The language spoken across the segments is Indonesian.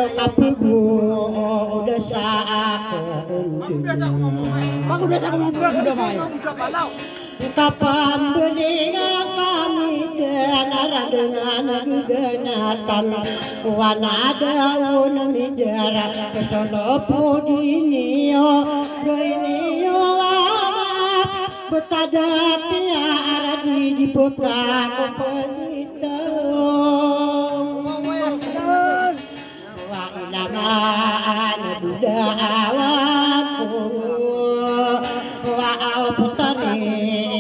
kapugu udah saat Aku udah sama ngomong udah main. Kapambelingan kami dengan gegenatan wana daun midara kesolo podinio goinio betada tiara di buka kopelita wa ilaman buda awaku wa au putari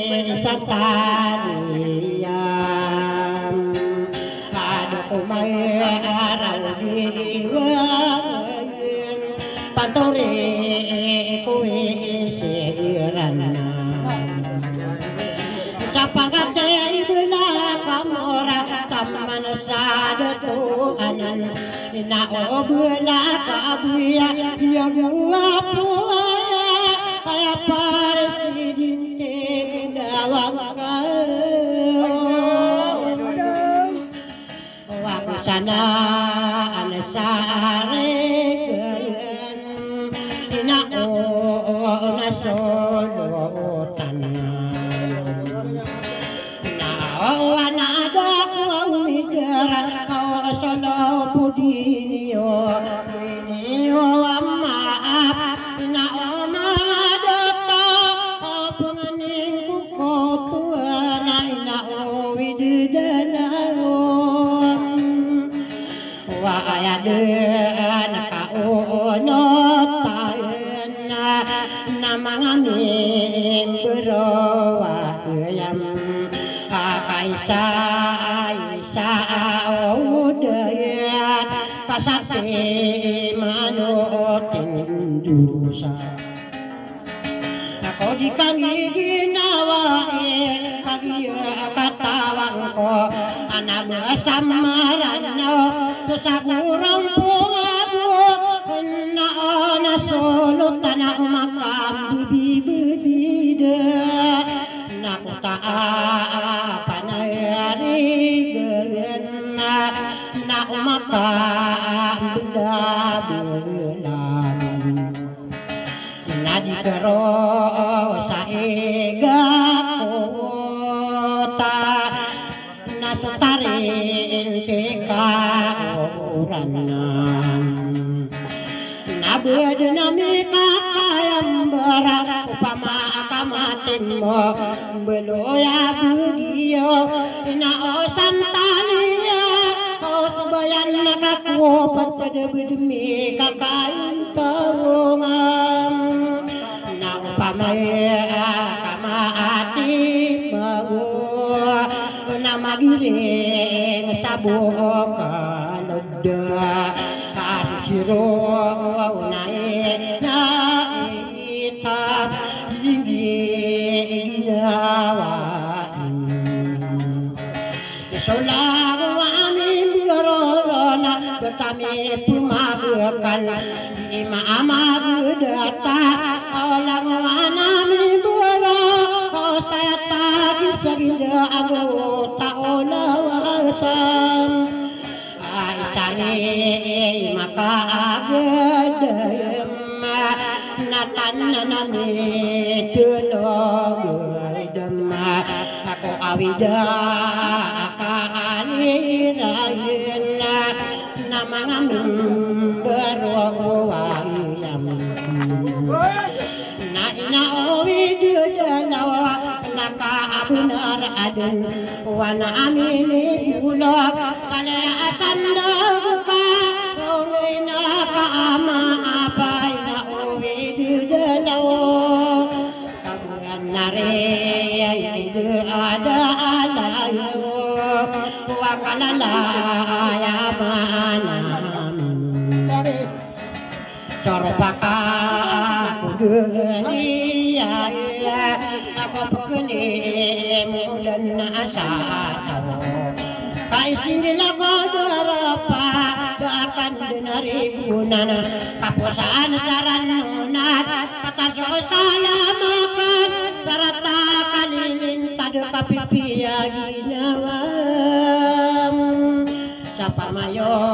sataniam ada kumai arang diwan pantore kowe sirana capangate ibla kamora taman sadatu anan ina obla kabuya yang ngapu aya pares dinte dawakal wakasana anasare keren ina ona solo tanah na wana da kuwidara solo pudinio winio maaf na oma data pengening kuko puana ina widana wa ayaden ka ono taena namangamin berawa yam kaisa isa udaya kasate manutin dusa ako di kami ginawa kagiya katawang ko anak samaran no sa kurang pungabot na ona solo tanah makam bibida nakuta panayari gena na makam benda bulan nadi kero saega kota nasutarin tika uranan nabud nami kakayam berat upama akamatin mo beloya bugiyo na osan taliya bayan nakaku patade bidmi kakain tawungam na upamaya kamaati bago na magiring sabuk kalodda kasiro nae na itab tinggi ginawa solago amin birorona betami pumagakan di maamag data olang wanami biro saya tagi saginda anggota olawasam aisangi maka agedem natan nanami tulogedem aku awida kaanirayen namangamin berwawang na ina owidu dalawa naka abunar adun wana amini bulok kale asandaguka ongina ka ama apay na owidu dalawa kaburan nare idu ada alayo wakalalaya manam Toropaka kudeliya aku pekene mulan asa tahu kaisindila godorapa akan denari gunana kaposaan saran nunat kata salamakan sarata kalilin tadu kapipiya ginawam sapa mayo